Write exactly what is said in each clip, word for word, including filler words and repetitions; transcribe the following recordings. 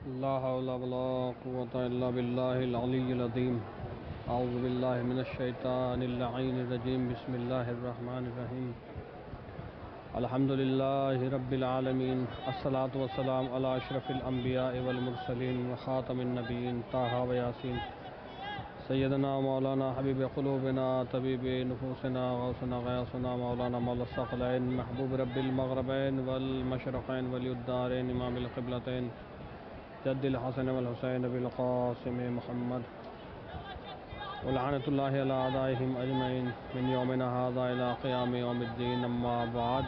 لا حول ولا قوة إلا بالله العلي العظيم. أعوذ بالله من الشيطان اللعين الرجيم. بسم الله الرحمن الرحيم. الحمد لله رب العالمين. الصلاة والسلام على أشرف الأنبياء والمرسلين وخاتم النبيين طه وياسين سيدنا مولانا حبيب قلوبنا طبيب نفوسنا غوثنا غياثنا مولانا مولا الثقلين محبوب رب المغربين والمشرقين ولي الدارين إمام القبلتين جد الحسن والحسين بالقاسم محمد ولعنة الله على أعدائهم أجمعين من يومنا هذا إلى قيام يوم الدين. أما بعد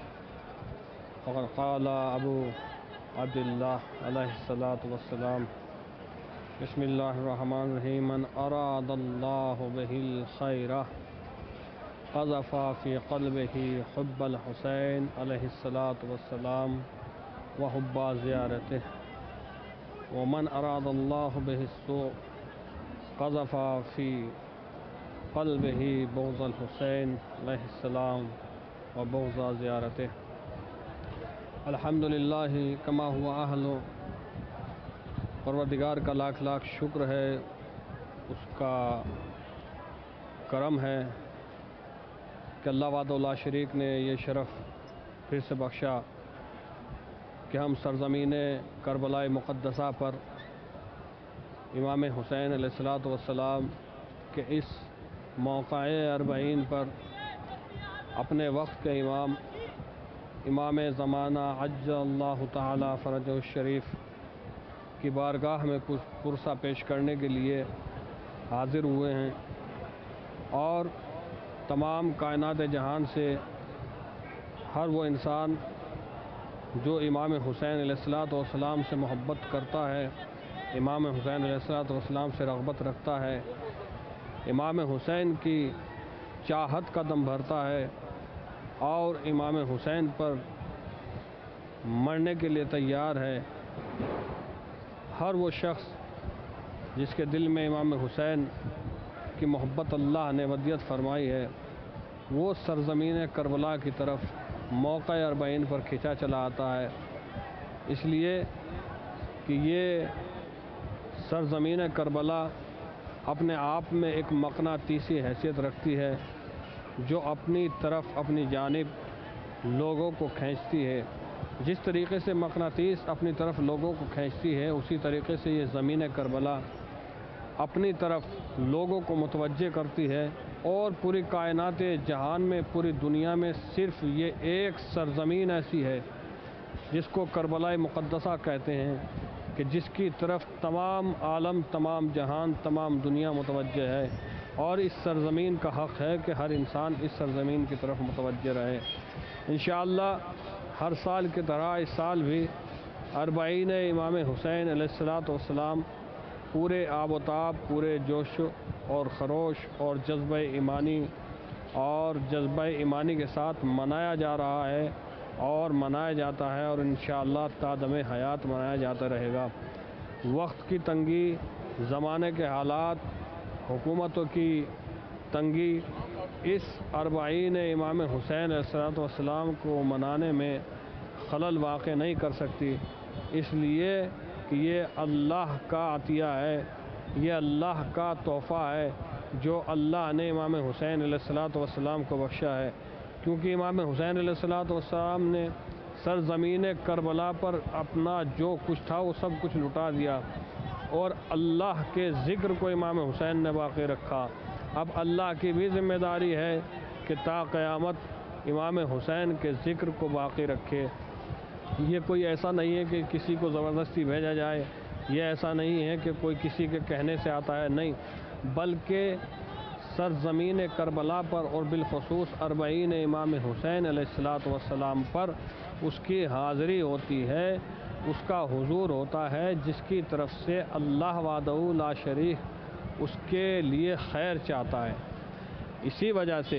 فقد قال أبو عبد الله عليه الصلاة والسلام بسم الله الرحمن الرحيم من أراد الله به الخير قذف في قلبه حب الحسين عليه الصلاة والسلام وحب زيارته ومن أراد الله به السوء قذف في قلبه بغض الحسين عليه السلام وبغض زيارته. الحمد للہ کما ہوا اہل. پروردگار کا لاکھ لاکھ شکر ہے، اس کا کرم ہے کہ اللہ وحدہ لا شریک نے یہ شرف پھر سے بخشا کہ ہم سرزمین کربلا مقدسہ پر امام حسین علیہ الصلاۃ والسلام کے اس موقع اربعین پر اپنے وقت کے امام امام زمانہ عجل اللہ تعالی فرجہ الشریف کی بارگاہ میں کچھ پرسہ پیش کرنے کے لیے حاضر ہوئے ہیں، اور تمام کائنات جہان سے ہر وہ انسان جو امام حسین علیہ الصلاۃ والسلام سے محبت کرتا ہے، امام حسین علیہ الصلاۃ والسلام سے رغبت رکھتا ہے، امام حسین کی چاہت کا دم بھرتا ہے اور امام حسین پر مرنے کے لیے تیار ہے. ہر وہ شخص جس کے دل میں امام حسین کی محبت اللہ نے ودیت فرمائی ہے، وہ سرزمین کربلا کی طرف موقع اربعین پر کھینچا چلا آتا ہے، اس لیے کہ یہ سرزمین کربلا اپنے آپ میں ایک مقناطیسی حیثیت رکھتی ہے جو اپنی طرف اپنی جانب لوگوں کو کھینچتی ہے. جس طریقے سے مقناطیس اپنی طرف لوگوں کو کھینچتی ہے، اسی طریقے سے یہ زمین کربلا اپنی طرف لوگوں کو متوجہ کرتی ہے، اور پوری کائنات جہان میں، پوری دنیا میں صرف یہ ایک سرزمین ایسی ہے جس کو کربلا مقدسہ کہتے ہیں کہ جس کی طرف تمام عالم، تمام جہان، تمام دنیا متوجہ ہے، اور اس سرزمین کا حق ہے کہ ہر انسان اس سرزمین کی طرف متوجہ رہے. انشاءاللہ ہر سال کی طرح اس سال بھی اربعین امام حسین علیہ الصلاۃ والسلام پورے آب و تاب، پورے جوش اور خروش اور جذبہ ایمانی اور جذبہ ایمانی کے ساتھ منایا جا رہا ہے اور منایا جاتا ہے، اور انشاءاللہ تا دم حیات منایا جاتا رہے گا. وقت کی تنگی، زمانے کے حالات، حکومتوں کی تنگی اس اربعین امام حسین علیہ الصلاۃ والسلام کو منانے میں خلل واقع نہیں کر سکتی، اس لیے کہ یہ اللہ کا عطیہ ہے، یہ اللہ کا تحفہ ہے جو اللہ نے امام حسین علیہ الصلاۃ والسلام کو بخشا ہے. کیونکہ امام حسین علیہ الصلاۃ والسلام نے سرزمین کربلا پر اپنا جو کچھ تھا وہ سب کچھ لٹا دیا، اور اللہ کے ذکر کو امام حسین نے باقی رکھا. اب اللہ کی بھی ذمہ داری ہے کہ تا قیامت امام حسین کے ذکر کو باقی رکھے. یہ کوئی ایسا نہیں ہے کہ کسی کو زبردستی بھیجا جائے، یہ ایسا نہیں ہے کہ کوئی کسی کے کہنے سے آتا ہے، نہیں، بلکہ سرزمین کربلا پر اور بالخصوص اربعین امام حسین علیہ الصلاۃ والسلام پر اس کی حاضری ہوتی ہے، اس کا حضور ہوتا ہے، جس کی طرف سے اللہ وحدہ لا شریک اس کے لیے خیر چاہتا ہے. اسی وجہ سے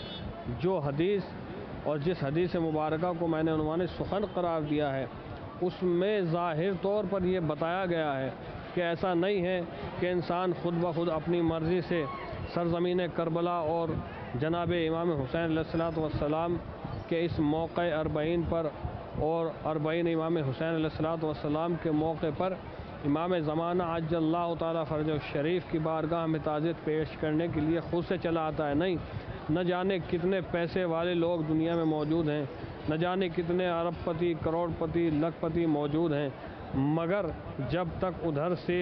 جو حدیث اور جس حدیث مبارکہ کو میں نے عنوان سخن قرار دیا ہے، اس میں ظاہر طور پر یہ بتایا گیا ہے کہ ایسا نہیں ہے کہ انسان خود بخود اپنی مرضی سے سرزمین کربلا اور جناب امام حسین علیہ الصلاۃ والسلام کہ اس موقع اربعین پر اور اربعین امام حسین علیہ الصلوۃ والسلام کے موقع پر امام زمانہ عجل اللہ تعالیٰ فرج شریف کی بارگاہ میں تعزیت پیش کرنے کے لیے خود سے چلا آتا ہے. نہیں، نہ جانے کتنے پیسے والے لوگ دنیا میں موجود ہیں، نہ جانے کتنے ارب پتی، کروڑ پتی، لاکھ پتی موجود ہیں، مگر جب تک ادھر سے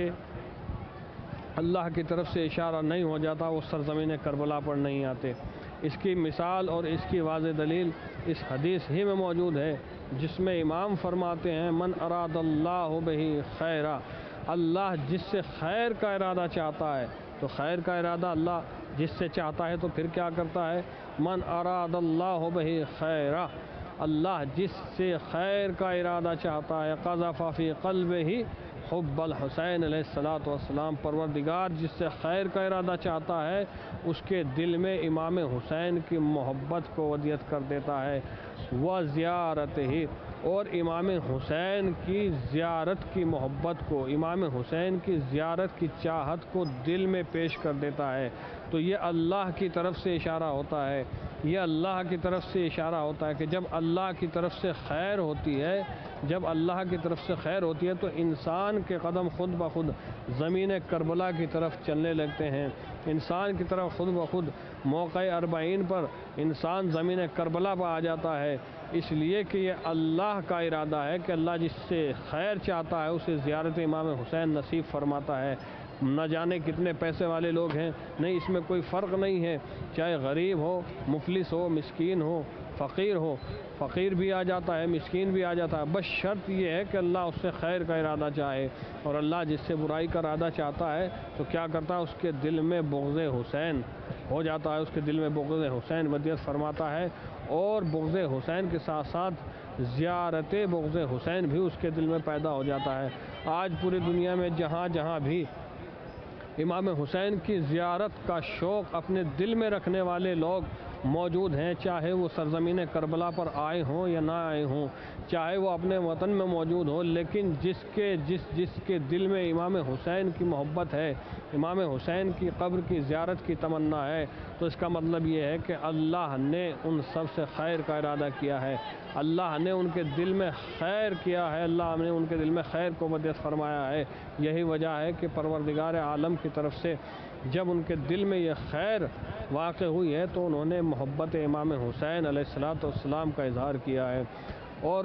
اللہ کی طرف سے اشارہ نہیں ہو جاتا وہ سرزمین کربلا پر نہیں آتے. اس کی مثال اور اس کی واضح دلیل اس حدیث ہی میں موجود ہے جس میں امام فرماتے ہیں من اراد اللہ بہ خیرا، اللہ جس سے خیر کا ارادہ چاہتا ہے تو خیر کا ارادہ اللہ جس سے چاہتا ہے تو پھر کیا کرتا ہے، من اراد اللہ بہ خیرا، اللہ جس سے خیر کا ارادہ چاہتا ہے قذف فی قلبہ حب الحسین علیہ الصلوۃ والسلام، پروردگار جس سے خیر کا ارادہ چاہتا ہے اس کے دل میں امام حسین کی محبت کو ودیعت کر دیتا ہے. وہ زیارت ہی، اور امام حسین کی زیارت کی محبت کو، امام حسین کی زیارت کی چاہت کو دل میں پیش کر دیتا ہے. تو یہ اللہ کی طرف سے اشارہ ہوتا ہے، یہ اللہ کی طرف سے اشارہ ہوتا ہے کہ جب اللہ کی طرف سے خیر ہوتی ہے، جب اللہ کی طرف سے خیر ہوتی ہے تو انسان کے قدم خود بخود زمین کربلا کی طرف چلنے لگتے ہیں. انسان کی طرف خود بخود موقع اربعین پر انسان زمین کربلا پر آ جاتا ہے، اس لیے کہ یہ اللہ کا ارادہ ہے کہ اللہ جس سے خیر چاہتا ہے اسے زیارت امام حسین نصیب فرماتا ہے. نہ جانے کتنے پیسے والے لوگ ہیں، نہیں اس میں کوئی فرق نہیں ہے، چاہے غریب ہو، مفلس ہو، مسکین ہو، فقیر ہو، فقیر بھی آ جاتا ہے، مسکین بھی آ جاتا ہے، بس شرط یہ ہے کہ اللہ اس سے خیر کا ارادہ چاہے. اور اللہ جس سے برائی کا ارادہ چاہتا ہے تو کیا کرتا ہے، اس کے دل میں بغض حسین ہو جاتا ہے، اس کے دل میں بغض حسین ودیعت فرماتا ہے، اور بغض حسین کے ساتھ ساتھ زیارت بغض حسین بھی اس کے دل میں پیدا ہو جاتا ہے. آج پوری دنیا میں جہاں جہاں بھی امام حسین کی زیارت کا شوق اپنے دل میں رکھنے والے لوگ موجود ہیں، چاہے وہ سرزمین کربلا پر آئے ہوں یا نہ آئے ہوں، چاہے وہ اپنے وطن میں موجود ہوں، لیکن جس کے جس جس کے دل میں امام حسین کی محبت ہے، امام حسین کی قبر کی زیارت کی تمنا ہے، تو اس کا مطلب یہ ہے کہ اللہ نے ان سب سے خیر کا ارادہ کیا ہے، اللہ نے ان کے دل میں خیر کیا ہے، اللہ نے ان کے دل میں خیر کو ودیعت فرمایا ہے. یہی وجہ ہے کہ پروردگار عالم کی طرف سے جب ان کے دل میں یہ خیر واقع ہوئی ہے تو انہوں نے محبت امام حسین علیہ الصلوۃ والسلام کا اظہار کیا ہے. اور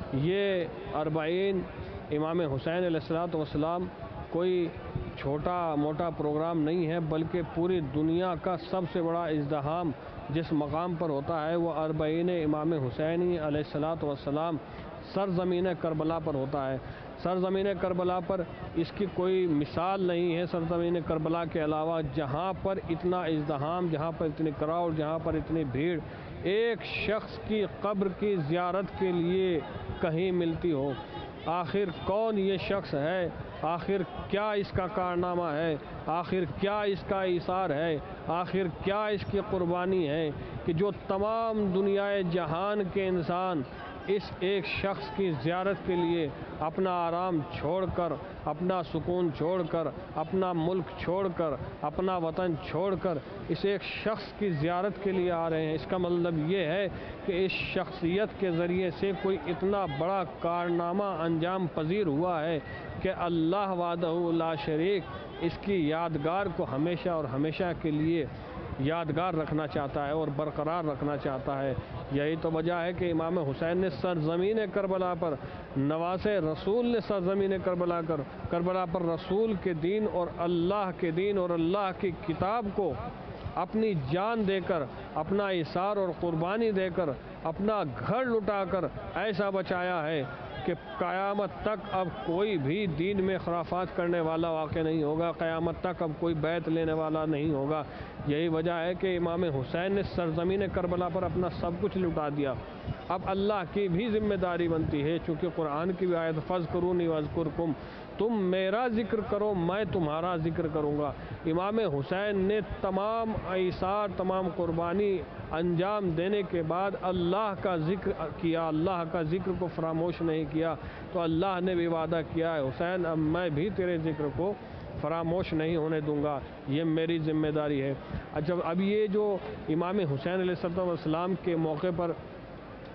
یہ اربعین امام حسین علیہ الصلوۃ والسلام کوئی چھوٹا موٹا پروگرام نہیں ہے، بلکہ پوری دنیا کا سب سے بڑا ازدحام جس مقام پر ہوتا ہے وہ اربعین امام حسینی علیہ الصلوۃ والسلام سرزمین کربلا پر ہوتا ہے. سرزمین کربلا پر اس کی کوئی مثال نہیں ہے سرزمین کربلا کے علاوہ، جہاں پر اتنا ازدحام، جہاں پر اتنی کراؤڈ، جہاں پر اتنی بھیڑ ایک شخص کی قبر کی زیارت کے لیے کہیں ملتی ہو. آخر کون یہ شخص ہے، آخر کیا اس کا کارنامہ ہے، آخر کیا اس کا ایثار ہے، آخر کیا اس کی قربانی ہے کہ جو تمام دنیائے جہان کے انسان اس ایک شخص کی زیارت کے لیے اپنا آرام چھوڑ کر، اپنا سکون چھوڑ کر، اپنا ملک چھوڑ کر، اپنا وطن چھوڑ کر اس ایک شخص کی زیارت کے لیے آ رہے ہیں. اس کا مطلب یہ ہے کہ اس شخصیت کے ذریعے سے کوئی اتنا بڑا کارنامہ انجام پذیر ہوا ہے کہ اللہ وحدہ لا شریک اس کی یادگار کو ہمیشہ اور ہمیشہ کے لیے یادگار رکھنا چاہتا ہے اور برقرار رکھنا چاہتا ہے. یہی تو وجہ ہے کہ امام حسین نے سرزمین کربلا پر، نواز رسول نے سرزمین کربلا کر کربلا پر رسول کے دین اور اللہ کے دین اور اللہ کی کتاب کو اپنی جان دے کر، اپنا ایثار اور قربانی دے کر، اپنا گھر لٹا کر ایسا بچایا ہے کہ قیامت تک اب کوئی بھی دین میں خرافات کرنے والا واقع نہیں ہوگا، قیامت تک اب کوئی بیعت لینے والا نہیں ہوگا. یہی وجہ ہے کہ امام حسین نے سرزمین کربلا پر اپنا سب کچھ لٹا دیا. اب اللہ کی بھی ذمہ داری بنتی ہے، چونکہ قرآن کی بھی آیت فَاذْكُرُونِي وَاذْكُرْكُمْ، تم میرا ذکر کرو میں تمہارا ذکر کروں گا. امام حسین نے تمام ایثار، تمام قربانی انجام دینے کے بعد اللہ کا ذکر کیا، اللہ کا ذکر کو فراموش نہیں کیا. تو اللہ نے بھی وعدہ کیا ہے حسین اب میں بھی تیرے ذکر کو فراموش نہیں ہونے دوں گا، یہ میری ذمہ داری ہے. جب اب یہ جو امام حسین علیہ السلام کے موقع پر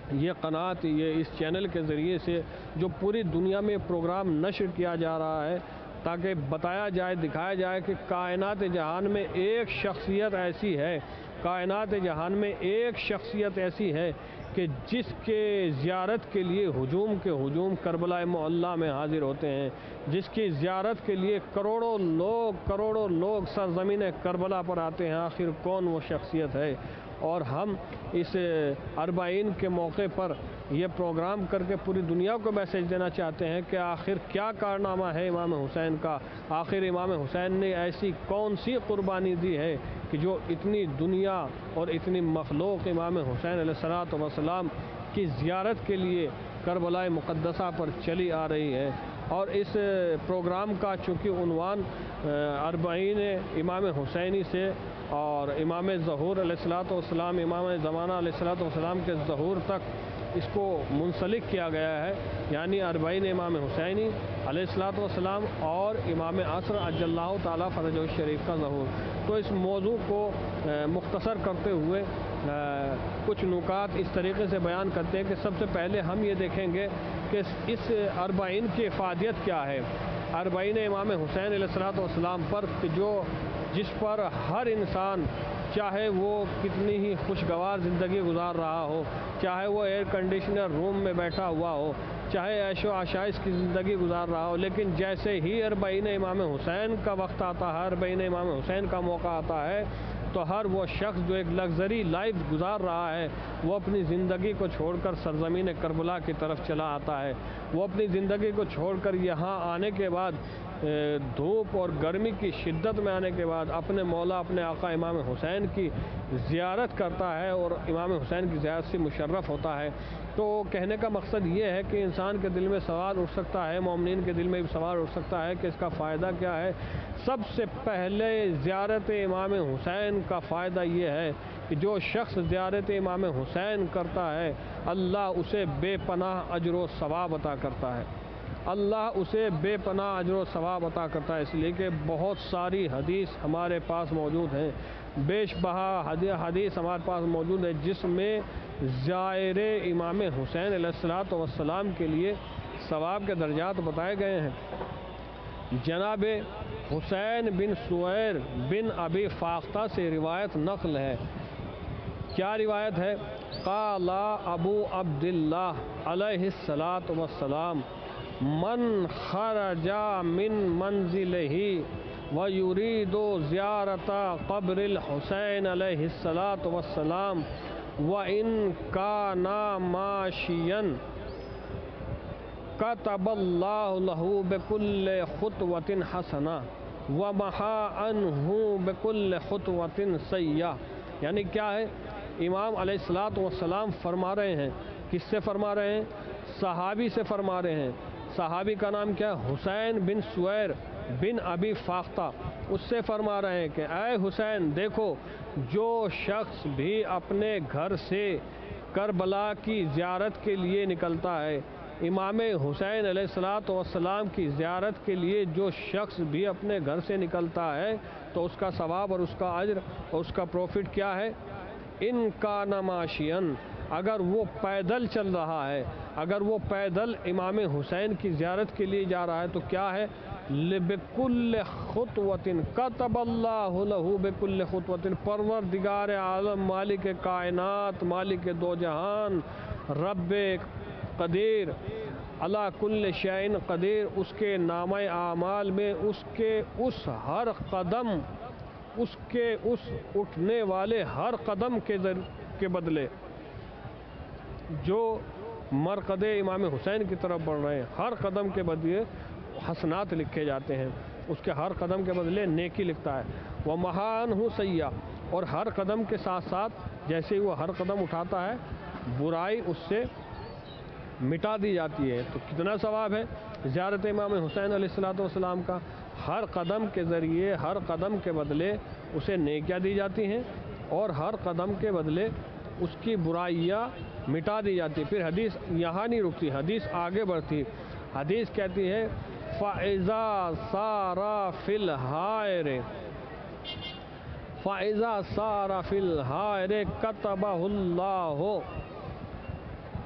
یہ قنات یہ اس چینل کے ذریعے سے جو پوری دنیا میں پروگرام نشر کیا جا رہا ہے تاکہ بتایا جائے دکھایا جائے کہ کائنات جہان میں ایک شخصیت ایسی ہے کائنات جہان میں ایک شخصیت ایسی ہے کہ جس کے زیارت کے لیے ہجوم کے ہجوم کربلا معلیٰ میں حاضر ہوتے ہیں، جس کی زیارت کے لیے کروڑوں لوگ کروڑوں لوگ سرزمین کربلا پر آتے ہیں۔ آخر کون وہ شخصیت ہے؟ اور ہم اس اربعین کے موقع پر یہ پروگرام کر کے پوری دنیا کو میسیج دینا چاہتے ہیں کہ آخر کیا کارنامہ ہے امام حسین کا، آخر امام حسین نے ایسی کون سی قربانی دی ہے کہ جو اتنی دنیا اور اتنی مخلوق امام حسین علیہ الصلوۃ والسلام کی زیارت کے لیے کربلا مقدسہ پر چلی آ رہی ہے۔ اور اس پروگرام کا چونکہ عنوان اربعین امام حسینی سے اور امام ظہور علیہ الصلوۃ والسلام امام زمانہ علیہ الصلوۃ والسلام کے ظہور تک اس کو منسلک کیا گیا ہے، یعنی اربعین امام حسینی علیہ الصلوۃ والسلام اور امام عصر عجل اللہ تعالیٰ فرجہ الشریف کا ظہور۔ تو اس موضوع کو مختصر کرتے ہوئے کچھ نکات اس طریقے سے بیان کرتے ہیں کہ سب سے پہلے ہم یہ دیکھیں گے کہ اس اربعین کی افادیت کیا ہے۔ اربعین امام حسین علیہ الصلوۃ والسلام پر جو جس پر ہر انسان چاہے وہ کتنی ہی خوشگوار زندگی گزار رہا ہو، چاہے وہ ایئر کنڈیشنر روم میں بیٹھا ہوا ہو، چاہے عیش و عشائش کی زندگی گزار رہا ہو، لیکن جیسے ہی اربعین امام حسین کا وقت آتا ہے، اربعین امام حسین کا موقع آتا ہے، تو ہر وہ شخص جو ایک لگژری لائف گزار رہا ہے وہ اپنی زندگی کو چھوڑ کر سرزمین کربلا کی طرف چلا آتا ہے۔ وہ اپنی زندگی کو چھوڑ کر یہاں آنے کے بعد دھوپ اور گرمی کی شدت میں آنے کے بعد اپنے مولا اپنے آقا امام حسین کی زیارت کرتا ہے اور امام حسین کی زیارت سے مشرف ہوتا ہے۔ تو کہنے کا مقصد یہ ہے کہ انسان کے دل میں سوال اٹھ سکتا ہے، مومنین کے دل میں بھی سوال اٹھ سکتا ہے کہ اس کا فائدہ کیا ہے۔ سب سے پہلے زیارت امام حسین کا فائدہ یہ ہے کہ جو شخص زیارت امام حسین کرتا ہے اللہ اسے بے پناہ اجر و ثواب عطا کرتا ہے، اللہ اسے بے پناہ اجر و ثواب عطا کرتا ہے، اس لیے کہ بہت ساری حدیث ہمارے پاس موجود ہیں، بیش بہا حدیث ہمارے پاس موجود ہے جس میں زائر امام حسین علیہ الصلوۃ والسلام کے لیے ثواب کے درجات بتائے گئے ہیں۔ جناب حسین بن سویر بن ابی فاختہ سے روایت نقل ہے، کیا روایت ہے؟ قال ابو عبداللہ علیہ الصلوۃ والسلام من خرج من منزلہ ویرید زیارت قبر الحسین علیہ الصلوۃ والسلام وان کان ماشیا کتب اللہ لہ بکل خطوۃ حسنہ ومحا عنہ بکل خطوۃ سیئہ۔ یعنی کیا ہے؟ امام علیہ الصلوۃ والسلام فرما رہے ہیں، کس سے فرما رہے ہیں؟ صحابی سے فرما رہے ہیں۔ صحابی کا نام کیا ہے؟ حسین بن سویر بن ابی فاختہ۔ اس سے فرما رہے ہیں کہ اے حسین دیکھو، جو شخص بھی اپنے گھر سے کربلا کی زیارت کے لیے نکلتا ہے، امام حسین علیہ الصلوۃ والسلام کی زیارت کے لیے جو شخص بھی اپنے گھر سے نکلتا ہے تو اس کا ثواب اور اس کا اجر اور اس کا پروفٹ کیا ہے؟ ان کا نماشین، اگر وہ پیدل چل رہا ہے، اگر وہ پیدل امام حسین کی زیارت کے لیے جا رہا ہے تو کیا ہے؟ لبکل خطوۃ کتب اللہ لہ بکل خطوۃ، پروردگار عالم مالک کائنات مالک دو جہان رب قدیر علی کل شیء قدیر، اس کے نامہ اعمال میں اس کے اس ہر قدم اس کے اس اٹھنے والے ہر قدم کے کے بدلے جو مرقد امام حسین کی طرف بڑھ رہے ہیں، ہر قدم کے بدلے حسنات لکھے جاتے ہیں، اس کے ہر قدم کے بدلے نیکی لکھتا ہے۔ ومحا عنہ سیئہ، اور ہر قدم کے ساتھ ساتھ جیسے ہی وہ ہر قدم اٹھاتا ہے برائی اس سے مٹا دی جاتی ہے۔ تو کتنا ثواب ہے زیارت امام حسین علیہ الصلوۃ والسلام کا؟ ہر قدم کے ذریعے ہر قدم کے بدلے اسے نیکیاں دی جاتی ہیں اور ہر قدم کے بدلے اس کی برائیاں مٹا دی جاتی۔ پھر حدیث یہاں نہیں رکتی، حدیث آگے بڑھتی، حدیث کہتی ہے فَإِذَا سَارَ فِي الْحَائِرِ فَإِذَا سَارَ فِي الْحَائِرِ كَتَبَهُ اللَّهُ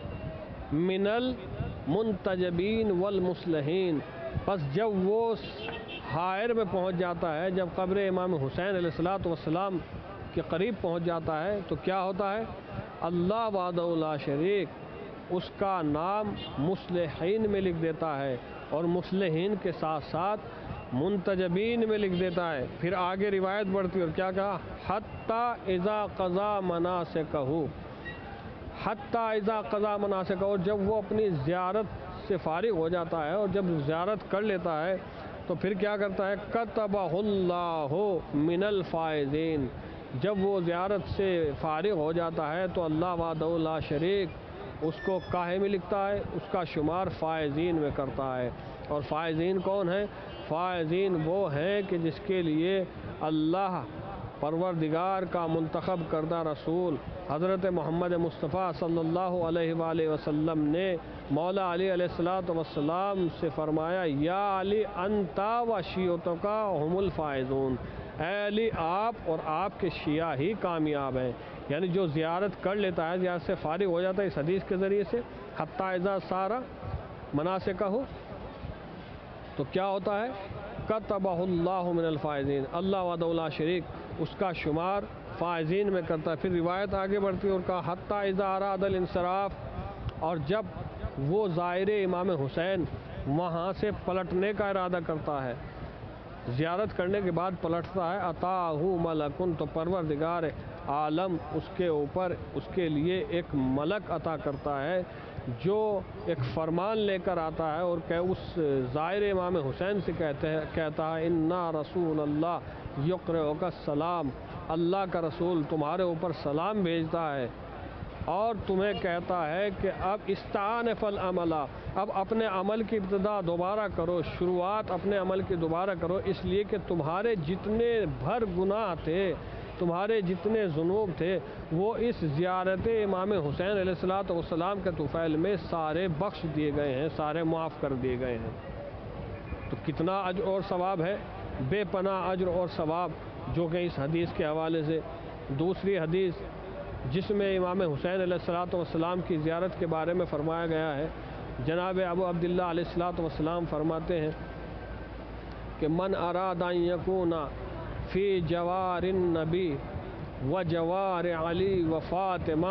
من المنتجبین والمصلحین، پس جب وہ حائر میں پہنچ جاتا ہے، جب قبر امام حسین علیہ الصلوۃ والسلام کے قریب پہنچ جاتا ہے تو کیا ہوتا ہے؟ اللہ وحدہ لا شریک اس کا نام مصلحین میں لکھ دیتا ہے، اور مصلحین کے ساتھ ساتھ منتجبین میں لکھ دیتا ہے۔ پھر آگے روایت بڑھتی اور کیا کہا؟ حتی اذا قضا مناسکہ، حتی اذا قضا مناسکہ، جب وہ اپنی زیارت سے فارغ ہو جاتا ہے اور جب زیارت کر لیتا ہے تو پھر کیا کرتا ہے؟ کتبہ اللہ من الفائزین، جب وہ زیارت سے فارغ ہو جاتا ہے تو اللہ وحدہ لا شریک اس کو کاہے میں لکھتا ہے؟ اس کا شمار فائزین میں کرتا ہے۔ اور فائزین کون ہیں؟ فائزین وہ ہیں کہ جس کے لیے اللہ پروردگار کا منتخب کردہ رسول حضرت محمد مصطفیٰ صلی اللہ علیہ وآلہ وسلم نے مولا علی علیہ الصلوۃ والسلام سے فرمایا، یا علی انتا و شیعتک ہم الفائزون، اے علی آپ اور آپ کے شیعہ ہی کامیاب ہیں۔ یعنی جو زیارت کر لیتا ہے، زیارت سے فارغ ہو جاتا ہے اس حدیث کے ذریعے سے، حتی اذا سارا مناسکہ، تو کیا ہوتا ہے؟ کتبہ اللہ من الفائزین، اللہ وحدہ لا شریک اس کا شمار فائزین میں کرتا ہے۔ پھر روایت آگے بڑھتی اور کہا حتی اذا اراد الانصراف، اور جب وہ زائر امام حسین وہاں سے پلٹنے کا ارادہ کرتا ہے، زیارت کرنے کے بعد پلٹتا ہے، اتاہ ملکن، تو پروردگار عالم اس کے اوپر اس کے لیے ایک ملک عطا کرتا ہے جو ایک فرمان لے کر آتا ہے اور کہ اس زائر امام حسین سے کہتے ہیں کہتا ہے انا رسول اللہ یقرئک السلام، اللہ کا رسول تمہارے اوپر سلام بھیجتا ہے اور تمہیں کہتا ہے کہ اب استعنف العمل، اب اپنے عمل کی ابتدا دوبارہ کرو، شروعات اپنے عمل کی دوبارہ کرو، اس لیے کہ تمہارے جتنے بھر گناہ تھے، تمہارے جتنے ذنوب تھے، وہ اس زیارت امام حسین علیہ الصلوۃ والسلام کے طفیل میں سارے بخش دیے گئے ہیں، سارے معاف کر دیے گئے ہیں۔ تو کتنا اجر اور ثواب ہے، بے پناہ اجر اور ثواب، جو کہ اس حدیث کے حوالے سے۔ دوسری حدیث جس میں امام حسین علیہ الصلوۃ والسلام کی زیارت کے بارے میں فرمایا گیا ہے، جناب ابو عبداللہ علیہ الصلوۃ والسلام فرماتے ہیں کہ من اراد ان یکون فی جوار النبی و جوار علی و فاطمہ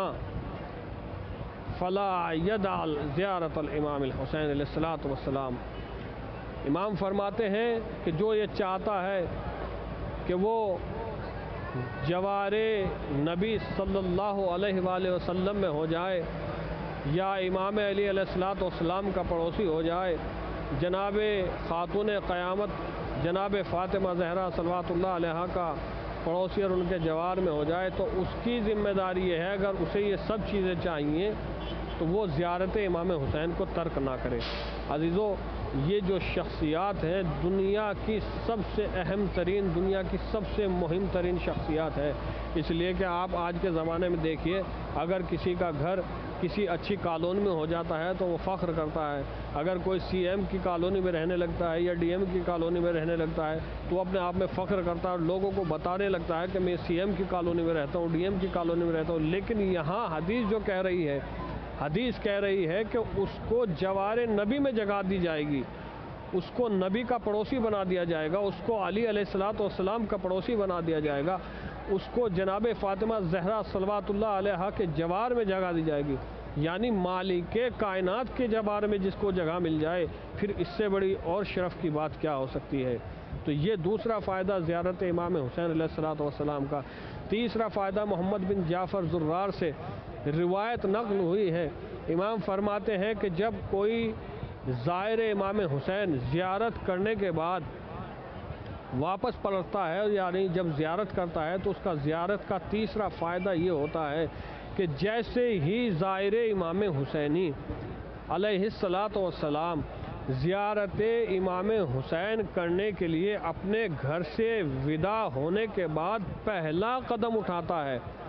فلا یدع زیارت الامام الحسین علیہ الصلوۃ والسلام۔ امام فرماتے ہیں کہ جو یہ چاہتا ہے کہ وہ جوار نبی صلی اللہ علیہ وآلہ وسلم میں ہو جائے یا امام علی علیہ الصلوۃ والسلام کا پڑوسی ہو جائے، جناب خاتون قیامت جناب فاطمہ زہرا صلوات اللہ علیہا کا پڑوسی اور ان کے جوار میں ہو جائے، تو اس کی ذمہ داری یہ ہے اگر اسے یہ سب چیزیں چاہیے تو وہ زیارت امام حسین کو ترک نہ کرے۔ عزیزو، یہ جو شخصیات ہیں دنیا کی سب سے اہم ترین، دنیا کی سب سے مہم ترین شخصیات ہے، اس لیے کہ آپ آج کے زمانے میں دیکھیے اگر کسی کا گھر کسی اچھی کالونی میں ہو جاتا ہے تو وہ فخر کرتا ہے، اگر کوئی سی ایم کی کالونی میں رہنے لگتا ہے یا ڈی ایم کی کالونی میں رہنے لگتا ہے تو وہ اپنے آپ میں فخر کرتا ہے اور لوگوں کو بتانے لگتا ہے کہ میں سی ایم کی کالونی میں رہتا ہوں، ڈی ایم کی کالونی میں رہتا ہوں۔ لیکن یہاں حدیث جو کہہ رہی ہے حدیث کہہ رہی ہے کہ اس کو جوار نبی میں جگہ دی جائے گی، اس کو نبی کا پڑوسی بنا دیا جائے گا، اس کو علی علیہ الصلوۃ والسلام کا پڑوسی بنا دیا جائے گا، اس کو جناب فاطمہ زہرا صلوات اللہ علیہا کے جوار میں جگہ دی جائے گی۔ یعنی مالک کائنات کے جوار میں جس کو جگہ مل جائے، پھر اس سے بڑی اور شرف کی بات کیا ہو سکتی ہے۔ تو یہ دوسرا فائدہ زیارت امام حسین علیہ الصلوۃ والسلام کا۔ تیسرا فائدہ محمد بن جعفر زرار سے روایت نقل ہوئی ہے، امام فرماتے ہیں کہ جب کوئی زائر امام حسین زیارت کرنے کے بعد واپس پلٹتا ہے، یعنی جب زیارت کرتا ہے تو اس کا زیارت کا تیسرا فائدہ یہ ہوتا ہے کہ جیسے ہی زائر امام حسینی علیہ الصلوۃ والسلام زیارت امام حسین کرنے کے لیے اپنے گھر سے ودا ہونے کے بعد پہلا قدم اٹھاتا ہے،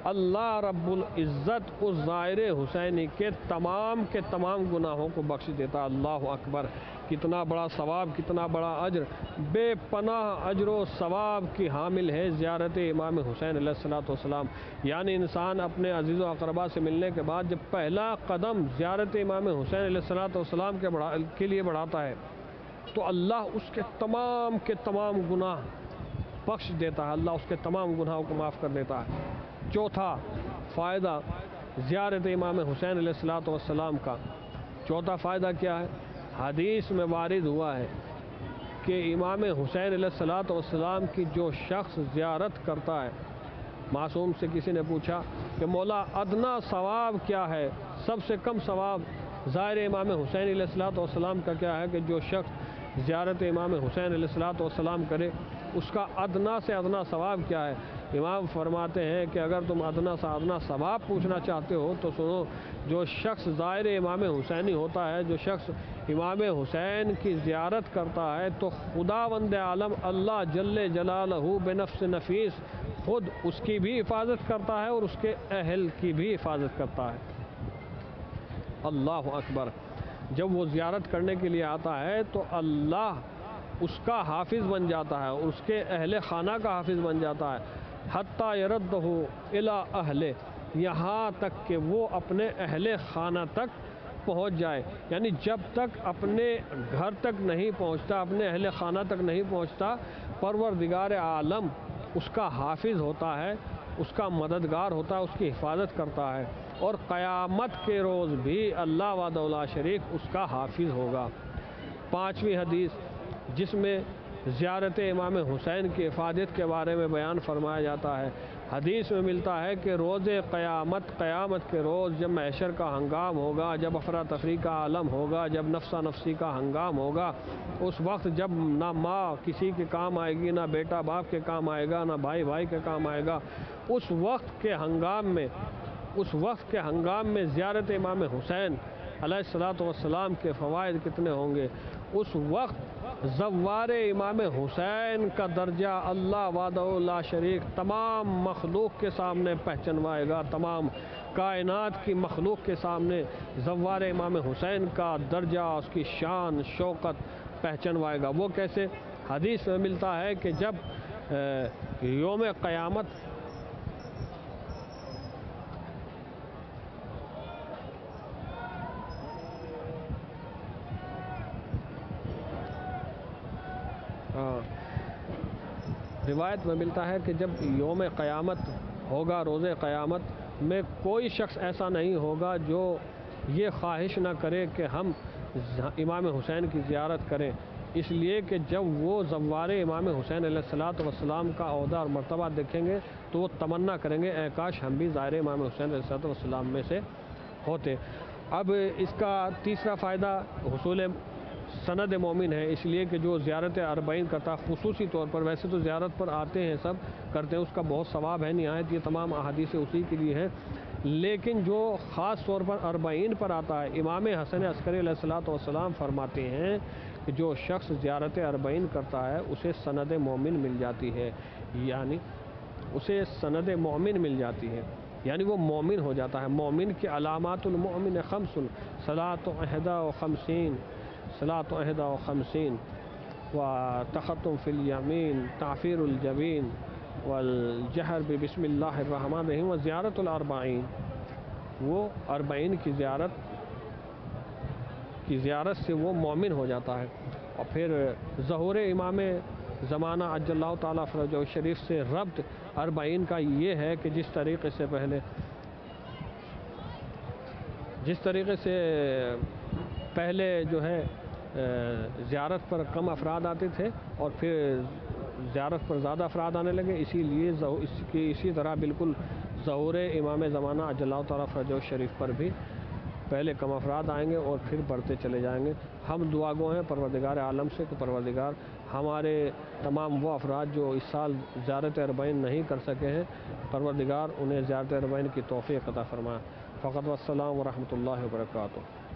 اللہ رب العزت اس زائر حسینی کے تمام کے تمام گناہوں کو بخش دیتا. اللہ اکبر. کتنا بڑا ثواب، کتنا بڑا اجر، بے پناہ اجر و ثواب کی حامل ہے زیارت امام حسین علیہ الصلوۃ والسلام. یعنی انسان اپنے عزیز و اقربا سے ملنے کے بعد جب پہلا قدم زیارت امام حسین علیہ الصلوۃ والسلام کے بڑھا کے لیے بڑھاتا ہے تو اللہ اس کے تمام کے تمام گناہ بخش دیتا ہے، اللہ اس کے تمام گناہوں کو معاف کر دیتا ہے. چوتھا فائدہ زیارت امام حسین علیہ الصلوۃ والسلام کا. چوتھا فائدہ کیا ہے؟ حدیث میں وارد ہوا ہے کہ امام حسین علیہ الصلوۃ والسلام کی جو شخص زیارت کرتا ہے، معصوم سے کسی نے پوچھا کہ مولا ادنا ثواب کیا ہے، سب سے کم ثواب زائر امام حسین علیہ الصلوۃ والسلام کا کیا ہے کہ جو شخص زیارت امام حسین علیہ الصلوۃ والسلام کرے اس کا ادنا سے ادنا ثواب کیا ہے؟ امام فرماتے ہیں کہ اگر تم ادنا سے ادنا ثواب پوچھنا چاہتے ہو تو سنو، جو شخص زائر امام حسینی ہوتا ہے، جو شخص امام حسین کی زیارت کرتا ہے تو خداوند عالم اللہ جل جلالہ بنفس نفیس خود اس کی بھی حفاظت کرتا ہے اور اس کے اہل کی بھی حفاظت کرتا ہے. اللہ اکبر. جب وہ زیارت کرنے کے لیے آتا ہے تو اللہ اس کا حافظ بن جاتا ہے اور اس کے اہل خانہ کا حافظ بن جاتا ہے. حتیٰ یردہ الی اہلہ، یہاں تک کہ وہ اپنے اہل خانہ تک پہنچ جائے. یعنی جب تک اپنے گھر تک نہیں پہنچتا، اپنے اہل خانہ تک نہیں پہنچتا، پروردگار عالم اس کا حافظ ہوتا ہے، اس کا مددگار ہوتا ہے، اس کی حفاظت کرتا ہے. اور قیامت کے روز بھی اللہ وحدہ لا شریک اس کا حافظ ہوگا. پانچویں حدیث جس میں زیارت امام حسین کی حفاظت کے بارے میں بیان فرمایا جاتا ہے، حدیث میں ملتا ہے کہ روز قیامت قیامت کے روز جب محشر کا ہنگام ہوگا، جب افراتفری کا عالم ہوگا، جب نفسا نفسی کا ہنگام ہوگا، اس وقت جب نہ ماں کسی کے کام آئے گی، نہ بیٹا باپ کے کام آئے گا، نہ بھائی بھائی کے کام آئے گا، اس وقت کے ہنگام میں اس وقت کے ہنگام میں زیارت امام حسین علیہ الصلوۃ والسلام کے فوائد کتنے ہوں گے. اس وقت زوار امام حسین کا درجہ اللہ وحدہ لا شریک تمام مخلوق کے سامنے پہچنوائے گا. تمام کائنات کی مخلوق کے سامنے زوار امام حسین کا درجہ، اس کی شان شوکت پہچنوائے گا. وہ کیسے؟ حدیث میں ملتا ہے کہ جب یوم قیامت روایت میں ملتا ہے کہ جب یوم قیامت ہوگا، روز قیامت میں کوئی شخص ایسا نہیں ہوگا جو یہ خواہش نہ کرے کہ ہم امام حسین کی زیارت کریں. اس لیے کہ جب وہ زوار امام حسین علیہ الصلوۃ والسلام کا عہدہ اور مرتبہ دیکھیں گے تو وہ تمنا کریں گے اے کاش ہم بھی زائر امام حسین علیہ الصلوۃ والسلام میں سے ہوتے. اب اس کا تیسرا فائدہ حصول سند مومن ہے، اس لیے کہ جو زیارت اربعین کرتا خصوصی طور پر، ویسے تو زیارت پر آتے ہیں سب کرتے ہیں، اس کا بہت ثواب ہے نہایت، یہ تمام احادیث اسی کے لیے ہیں، لیکن جو خاص طور پر اربعین پر آتا ہے، امام حسن عسکری علیہ الصلوۃ والسلام فرماتے ہیں کہ جو شخص زیارت اربعین کرتا ہے اسے سند مومن مل جاتی ہے. یعنی اسے سند مومن مل جاتی ہے، یعنی وہ مومن ہو جاتا ہے. مومن کی علامات المؤمن خمس، صلاۃ احدی و خمسین صلاۃ احدی و خمسین و تختم فی الیمین تعفیر الجبین والجہر بسم اللہ الرحمن الرحیم و زیارت الاربعین. وہ اربعین کی زیارت کی زیارت سے وہ مومن ہو جاتا ہے. اور پھر ظہور امام زمانہ عجل اللہ تعالیٰ فرجہ شریف سے ربط اربعین کا یہ ہے کہ جس طریقے سے پہلے جس طریقے سے پہلے جو ہے زیارت پر کم افراد آتے تھے اور پھر زیارت پر زیادہ افراد آنے لگے، اسی لیے اس کی اسی طرح بالکل ظہور امام زمانہ عجل اللہ تعالیٰ فرجہ شریف پر بھی پہلے کم افراد آئیں گے اور پھر بڑھتے چلے جائیں گے. ہم دعا گو ہیں پروردگار عالم سے کہ پروردگار ہمارے تمام وہ افراد جو اس سال زیارت اربعین نہیں کر سکے ہیں، پروردگار انہیں زیارت اربعین کی توفیق عطا فرمائے. فقط والسلام ورحمۃ اللہ وبرکاتہ.